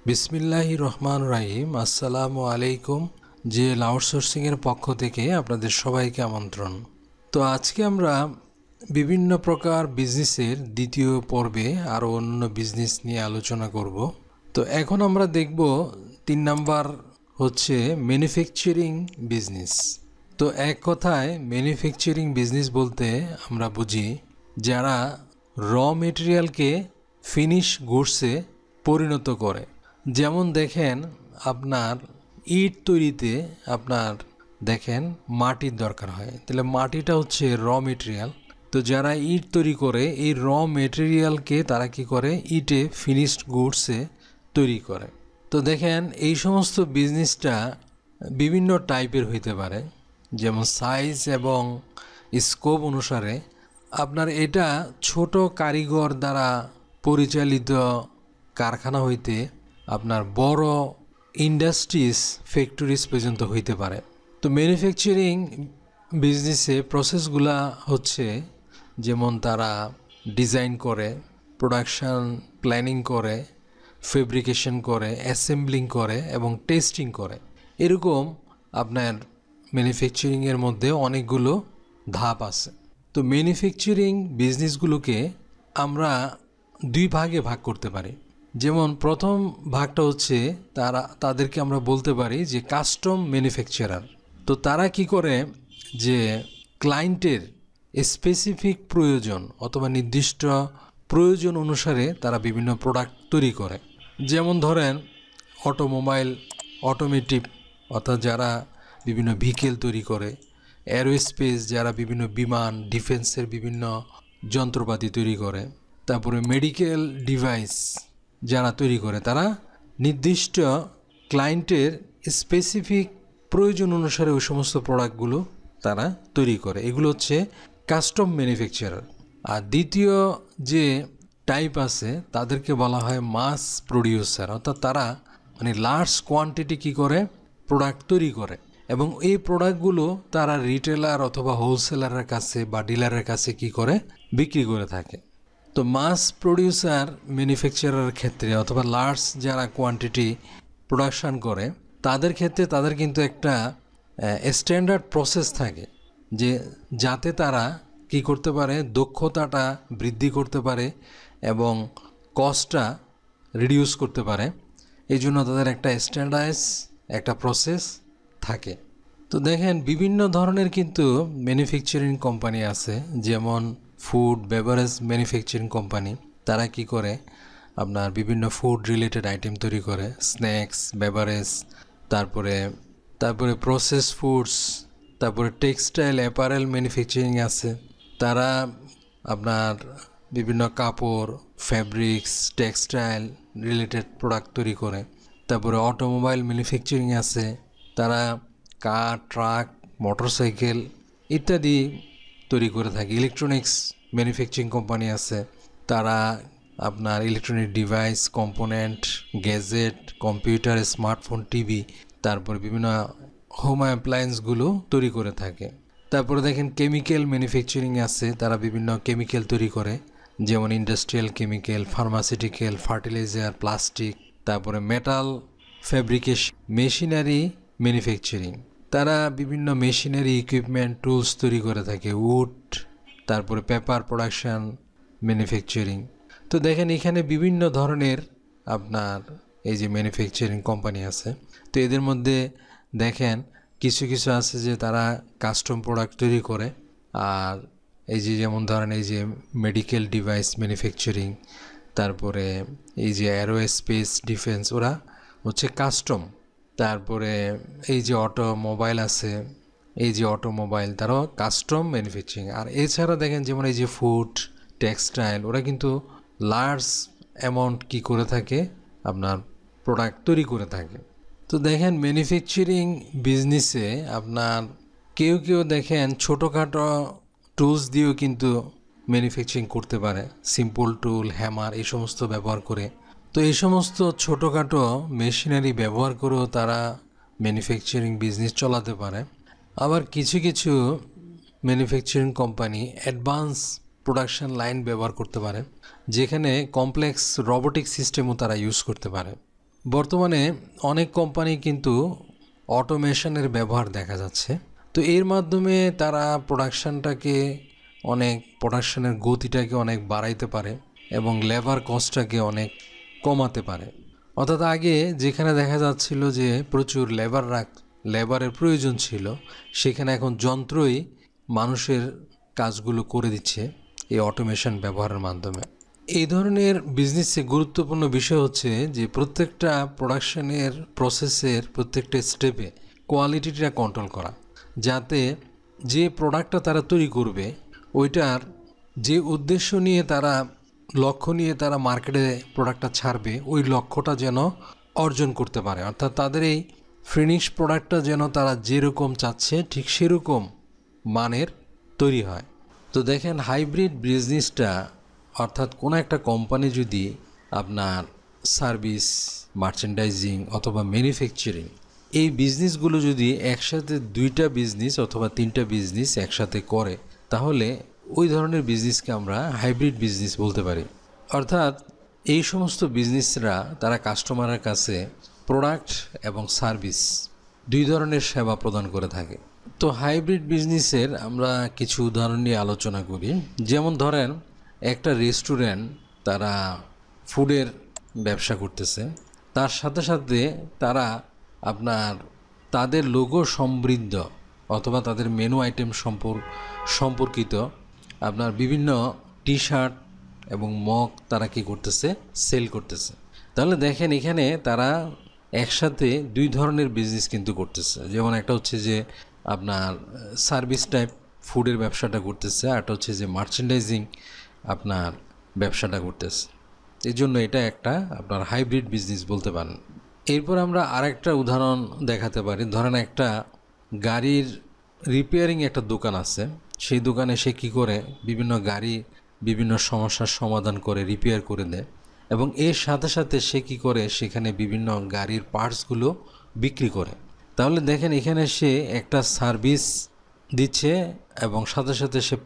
বিসমিল্লাহির রহমান রাহিম। আসসালামু আলাইকুম। জেএল আউটসোর্সিংয়ের পক্ষ থেকে আপনাদের সবাইকে আমন্ত্রণ। তো আজকে আমরা বিভিন্ন প্রকার বিজনেসের দ্বিতীয় পর্বে আরও অন্য বিজনেস নিয়ে আলোচনা করব। তো এখন আমরা দেখব 3 নাম্বার হচ্ছে ম্যানুফ্যাকচারিং বিজনেস। তো এক কথায় ম্যানুফ্যাকচারিং বিজনেস বলতে আমরা বুঝি যারা র মেটেরিয়ালকে ফিনিশ গুডসে পরিণত করে। যেমন দেখেন, আপনার ইট তৈরিতে আপনার দেখেন মাটির দরকার হয়, তাহলে মাটিটা হচ্ছে র মেটেরিয়াল। তো যারা ইট তৈরি করে এই র মেটেরিয়ালকে তারা কি করে, ইটে ফিনিশড গুডসে তৈরি করে। তো দেখেন এই সমস্ত বিজনেসটা বিভিন্ন টাইপের হইতে পারে, যেমন সাইজ এবং স্কোপ অনুসারে। আপনার এটা ছোট কারিগর দ্বারা পরিচালিত কারখানা হইতে আপনার বড় ইন্ডাস্ট্রিজ ফ্যাক্টরিজ পর্যন্ত হইতে পারে। তো ম্যানুফ্যাকচারিং বিজনেসে প্রসেসগুলা হচ্ছে, যেমন তারা ডিজাইন করে, প্রোডাকশান প্ল্যানিং করে, ফেব্রিকেশন করে, অ্যাসেম্বলিং করে এবং টেস্টিং করে। এরকম আপনার ম্যানুফ্যাকচারিংয়ের মধ্যে অনেকগুলো ধাপ আছে। তো ম্যানুফ্যাকচারিং বিজনেসগুলোকে আমরা দুই ভাগে ভাগ করতে পারি। যেমন প্রথম ভাগটা হচ্ছে তাদেরকে আমরা বলতে পারি যে কাস্টম ম্যানুফ্যাকচারার। তো তারা কি করে, যে ক্লায়েন্টের স্পেসিফিক প্রয়োজন অথবা নির্দিষ্ট প্রয়োজন অনুসারে তারা বিভিন্ন প্রোডাক্ট তৈরি করে। যেমন ধরেন অটোমোবাইল, অটোমেটিভ অর্থাৎ যারা বিভিন্ন ভেহিকেল তৈরি করে, এরোস্পেস যারা বিভিন্ন বিমান ডিফেন্সের বিভিন্ন যন্ত্রপাতি তৈরি করে, তারপরে মেডিকেল ডিভাইস যারা তৈরি করে, তারা নির্দিষ্ট ক্লায়েন্টের স্পেসিফিক প্রয়োজন অনুসারে ওই সমস্ত প্রোডাক্টগুলো তারা তৈরি করে। এগুলো হচ্ছে কাস্টম ম্যানুফ্যাকচারার। আর দ্বিতীয় যে টাইপ আছে তাদেরকে বলা হয় মাস প্রডিউসার, অর্থাৎ তারা মানে লার্জ কোয়ান্টিটি কী করে, প্রোডাক্ট তৈরি করে এবং এই প্রোডাক্টগুলো তারা রিটেলার অথবা হোলসেলারের কাছে বা ডিলারের কাছে কি করে, বিক্রি করে থাকে। তো মাস প্রডিউসার ম্যানুফ্যাকচারার ক্ষেত্রে অথবা লার্জ যারা কোয়ান্টিটি প্রোডাকশান করে তাদের ক্ষেত্রে তাদের কিন্তু একটা স্ট্যান্ডার্ড প্রসেস থাকে, যে যাতে তারা কি করতে পারে, দক্ষতাটা বৃদ্ধি করতে পারে এবং কস্টটা রিডিউস করতে পারে। এই জন্য তাদের একটা স্ট্যান্ডার্ডাইজ একটা প্রসেস থাকে। তো দেখেন বিভিন্ন ধরনের কিন্তু ম্যানুফ্যাকচারিং কোম্পানি আছে, যেমন ফুড বেভারেজ ম্যানুফ্যাকচারিং কোম্পানি। তারা কি করে, আপনার বিভিন্ন ফুড রিলেটেড আইটেম তৈরি করে, স্ন্যাক্স, বেভারেজ, তারপরে প্রসেস ফুডস, তারপরে টেক্সটাইল অ্যাপারেল ম্যানুফ্যাকচারিং আছে। তারা আপনার বিভিন্ন কাপড়, ফ্যাব্রিক্স, টেক্সটাইল রিলেটেড প্রোডাক্ট তৈরি করে। তারপরে অটোমোবাইল ম্যানুফ্যাকচারিং আছে, তারা কার, ট্রাক, মোটরসাইকেল ইত্যাদি তৈরি করে থাকে। ইলেকট্রনিক্স ম্যানুফ্যাকচারিং কোম্পানি আছে, তারা আপনার electronic device, component, gadget, computer, smartphone, TV, তারপরে বিভিন্ন হোম অ্যাপ্লায়েন্সগুলো তৈরি করে থাকে। তারপরে দেখেন কেমিক্যাল ম্যানুফ্যাকচারিং আছে, তারা বিভিন্ন কেমিক্যাল তৈরি করে, যেমন industrial chemical, pharmaceutical, fertiliser, plastic. তারপরে মেটাল ফ্যাব্রিকেশন, মেশিনারি ম্যানুফ্যাকচারিং, তারা বিভিন্ন মেশিনারি, ইকুইপমেন্ট, টুলস তৈরি করে থাকে। উড, তারপরে পেপার প্রোডাকশান ম্যানুফ্যাকচারিং। তো দেখেন এখানে বিভিন্ন ধরনের আপনার এই যে ম্যানুফ্যাকচারিং কোম্পানি আছে। তো এদের মধ্যে দেখেন কিছু কিছু আছে যে তারা কাস্টম প্রোডাক্ট তৈরি করে, আর এই যে যেমন ধরেন এই যে মেডিকেল ডিভাইস ম্যানুফ্যাকচারিং, তারপরে এই যে অ্যারোস্পেস ডিফেন্স, ওরা হচ্ছে কাস্টম। তারপরে এই যে অটোমোবাইল আছে, এই যে অটোমোবাইল, তারাও কাস্টম ম্যানুফ্যাকচারিং। আর এছাড়া দেখেন যেমন এই যে ফুড, টেক্সটাইল, ওরা কিন্তু লার্জ অ্যামাউন্ট কি করে থাকে, আপনার প্রোডাক্ট তৈরি করে থাকে। তো দেখেন ম্যানুফ্যাকচারিং বিজনেসে আপনার কেউ কেউ দেখেন ছোটোখাটো টুলস দিয়েও কিন্তু ম্যানুফ্যাকচারিং করতে পারে, সিম্পল টুল, হ্যামার এই সমস্ত ব্যবহার করে। তো এই সমস্ত ছোটোখাটো মেশিনারি ব্যবহার করেও তারা ম্যানুফ্যাকচারিং বিজনেস চালাতে পারে। আবার কিছু কিছু manufacturing company advance production line ব্যবহার করতে পারে, যেখানে কমপ্লেক্স রোবোটিক সিস্টেমও তারা ইউজ করতে পারে। বর্তমানে অনেক কোম্পানি কিন্তু অটোমেশনের ব্যবহার দেখা যাচ্ছে। তো এর মাধ্যমে তারা প্রোডাকশনের গতিটাকে অনেক বাড়াইতে পারে এবং লেবার কস্টটাকে অনেক কমাতে পারে। অর্থাৎ আগে যেখানে দেখা যাচ্ছিল যে প্রচুর লেবারের প্রয়োজন ছিল, সেখানে এখন যন্ত্রই মানুষের কাজগুলো করে দিচ্ছে এই অটোমেশন ব্যবহারের মাধ্যমে। এই ধরনের বিজনেসে গুরুত্বপূর্ণ বিষয় হচ্ছে যে প্রত্যেকটা প্রোডাকশনের প্রসেসের প্রত্যেকটা স্টেপে কোয়ালিটিটা কন্ট্রোল করা, যাতে যে প্রোডাক্টটা তারা তৈরি করবে ওইটার যে উদ্দেশ্য নিয়ে লক্ষ্য নিয়ে তারা মার্কেটে প্রোডাক্টটা ছাড়বে, ওই লক্ষ্যটা যেন অর্জন করতে পারে। অর্থাৎ তাদের এই ফিনিশ প্রোডাক্টটা যেন তারা যেরকম চাচ্ছে ঠিক সেরকম মানের তৈরি হয়। তো দেখেন, হাইব্রিড বিজনেসটা অর্থাৎ কোনো একটা কোম্পানি যদি আপনার সার্ভিস, মার্চেন্ডাইজিং অথবা ম্যানুফ্যাকচারিং এই বিজনেসগুলো যদি একসাথে 2টা বিজনেস অথবা 3টা বিজনেস একসাথে করে, তাহলে ওই ধরনের বিজনেসকে আমরা হাইব্রিড বিজনেস বলতে পারি। অর্থাৎ এই সমস্ত বিজনেসরা তারা কাস্টমারের কাছে প্রোডাক্ট এবং সার্ভিস 2 ধরনের সেবা প্রদান করে থাকে। তো হাইব্রিড বিজনেসের আমরা কিছু উদাহরণ নিয়ে আলোচনা করি। যেমন ধরেন, একটা রেস্টুরেন্ট তারা ফুডের ব্যবসা করতেছে, তার সাথে সাথে তারা তাদের লোগো সমৃদ্ধ অথবা তাদের মেনু আইটেম সম্পর্কিত বিভিন্ন টি শার্ট এবং মগ তারা কি করতেছে, সেল করতেছে। তাহলে দেখেন, এখানে তারা একসাথে 2 ধরনের বিজনেস কিন্তু করতেছে। যেমন একটা হচ্ছে যে আপনার সার্ভিস টাইপ ফুডের ব্যবসাটা করতেছে, আরটা হচ্ছে যে মার্চেন্ডাইজিং ব্যবসাটা করতেছে। এই জন্য এটা একটা আপনার হাইব্রিড বিজনেস বলতে পারেন। এরপর আমরা আরেকটা উদাহরণ দেখাতে পারি। ধরেন, একটা গাড়ির রিপেয়ারিং একটা দোকান আছে, সেই দোকানে সে কী করে বিভিন্ন গাড়ি বিভিন্ন সমস্যার সমাধান করে রিপেয়ার করে দেয়, এবং এর সাথে সাথে সে কী করে সেখানে বিভিন্ন গাড়ির পার্টসগুলো বিক্রি করে। তাহলে দেখেন, এখানে সে একটা সার্ভিস দিচ্ছে এবং সাথে সাথে সে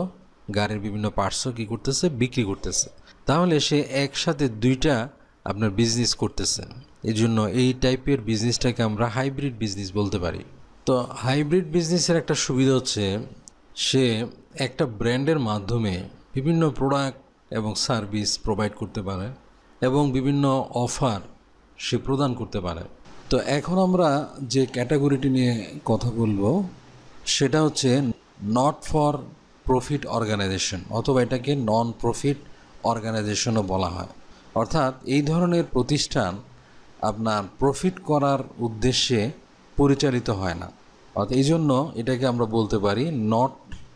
গাড়ির বিভিন্ন পার্টসও কী করতেছে, বিক্রি করতেছে। তাহলে সে একসাথে 2টা আপনার বিজনেস করতেছে। এই জন্য এই টাইপের বিজনেসটাকে আমরা হাইব্রিড বিজনেস বলতে পারি। তো হাইব্রিড বিজনেসের একটা সুবিধা হচ্ছে, সে একটা ব্র্যান্ডের মাধ্যমে বিভিন্ন প্রোডাক্ট এবং সার্ভিস প্রোভাইড করতে পারে এবং বিভিন্ন অফার সে প্রদান করতে পারে। তো এখন আমরা যে ক্যাটাগরিটি নিয়ে কথা বলবো সেটা হচ্ছে নট ফর প্রফিট অর্গানাইজেশন, অথবা এটাকে নন প্রফিট অর্গানাইজেশনও বলা হয়। অর্থাৎ এই ধরনের প্রতিষ্ঠান আপনার প্রফিট করার উদ্দেশ্যে পরিচালিত হয় না। অর্থাৎ এই জন্য এটাকে আমরা বলতে পারি not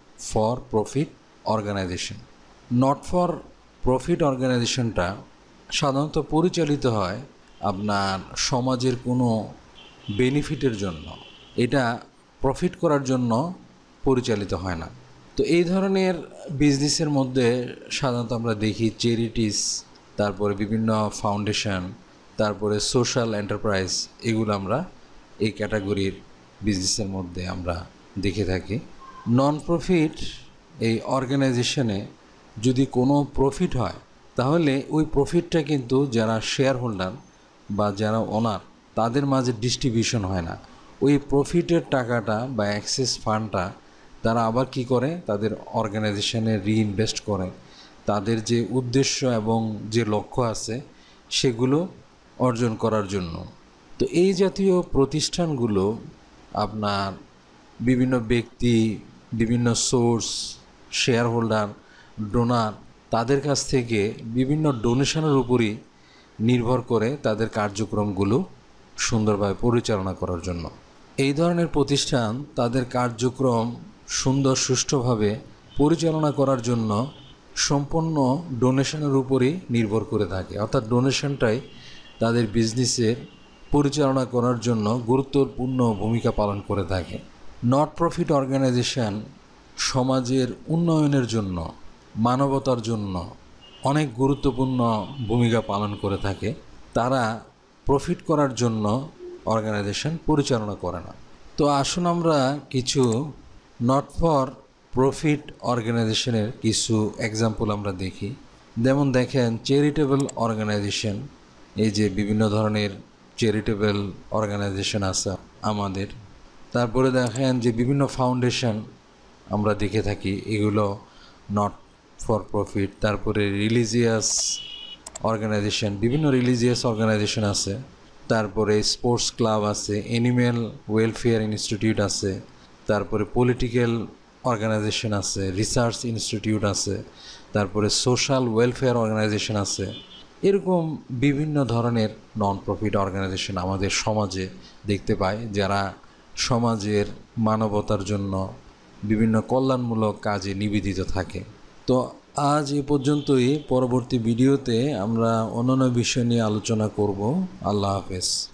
for profit organisation. Not for profit অর্গানাইজেশনটা সাধারণত পরিচালিত হয় আপনার সমাজের কোনো বেনিফিটের জন্য, এটা প্রফিট করার জন্য পরিচালিত হয় না। তো এই ধরনের বিজনেসের মধ্যে সাধারণত আমরা দেখি চ্যারিটিস, তারপরে বিভিন্ন ফাউন্ডেশন, তারপরে সোশ্যাল এন্টারপ্রাইজ, এগুলো আমরা এই ক্যাটাগরির বিজনেসের মধ্যে আমরা দেখে থাকি। নন প্রফিট এই অর্গানাইজেশনে যদি কোনো প্রফিট হয়, তাহলে ওই প্রফিটটা কিন্তু যারা শেয়ার হোল্ডার বা যারা ওনার তাদের মাঝে ডিস্ট্রিবিউশন হয় না। ওই প্রফিটের টাকাটা বা অ্যাক্সেস ফান্ডটা তারা আবার কি করে, তাদের অর্গানাইজেশনে রিইনভেস্ট করে, তাদের যে উদ্দেশ্য এবং যে লক্ষ্য আছে সেগুলো অর্জন করার জন্য। তো এই জাতীয় প্রতিষ্ঠানগুলো আপনার বিভিন্ন ব্যক্তি, বিভিন্ন সোর্স, শেয়ার হোল্ডার, ডোনার, তাদের কাছ থেকে বিভিন্ন ডোনেশনের উপরই নির্ভর করে তাদের কার্যক্রমগুলো সুন্দরভাবে পরিচালনা করার জন্য। এই ধরনের প্রতিষ্ঠান তাদের কার্যক্রম সুষ্ঠুভাবে পরিচালনা করার জন্য সম্পূর্ণ ডোনেশনের উপরই নির্ভর করে থাকে। অর্থাৎ ডোনেশনটাই তাদের বিজনেসের পরিচালনা করার জন্য গুরুত্বপূর্ণ ভূমিকা পালন করে থাকে। নট প্রফিট অর্গানাইজেশন সমাজের উন্নয়নের জন্য, মানবতার জন্য অনেক গুরুত্বপূর্ণ ভূমিকা পালন করে থাকে। তারা প্রফিট করার জন্য অর্গানাইজেশন পরিচালনা করে না। তো আসুন আমরা কিছু নট ফর প্রফিট অর্গানাইজেশনের কিছু এক্সাম্পল আমরা দেখি। যেমন দেখেন, চ্যারিটেবল অর্গানাইজেশন এই যে বিভিন্ন ধরনের চ্যারিটেবল অর্গানাইজেশন আছে আমাদের, তারপরে দেখেন যে বিভিন্ন ফাউন্ডেশন আমরা দেখে থাকি, এগুলো নট ফর প্রফিট। তারপরে রিলিজিয়াস অর্গানাইজেশন, বিভিন্ন রিলিজিয়াস অর্গানাইজেশন আছে। তারপরে স্পোর্টস ক্লাব আছে, অ্যানিম্যাল ওয়েলফেয়ার ইনস্টিটিউট আছে, তারপরে পলিটিক্যাল অর্গানাইজেশন আছে, রিসার্চ ইনস্টিটিউট আছে, তারপরে সোশ্যাল ওয়েলফেয়ার অর্গানাইজেশন আছে। এরকম বিভিন্ন ধরনের নন প্রফিট অর্গানাইজেশন আমাদের সমাজে দেখতে পাই, যারা সমাজের মানবতার জন্য বিভিন্ন কল্যাণমূলক কাজে নিবেদিত থাকে। তো আজ এ পর্যন্তই। পরবর্তী ভিডিওতে আমরা অন্যান্য বিষয় নিয়ে আলোচনা করব। আল্লাহ হাফেজ।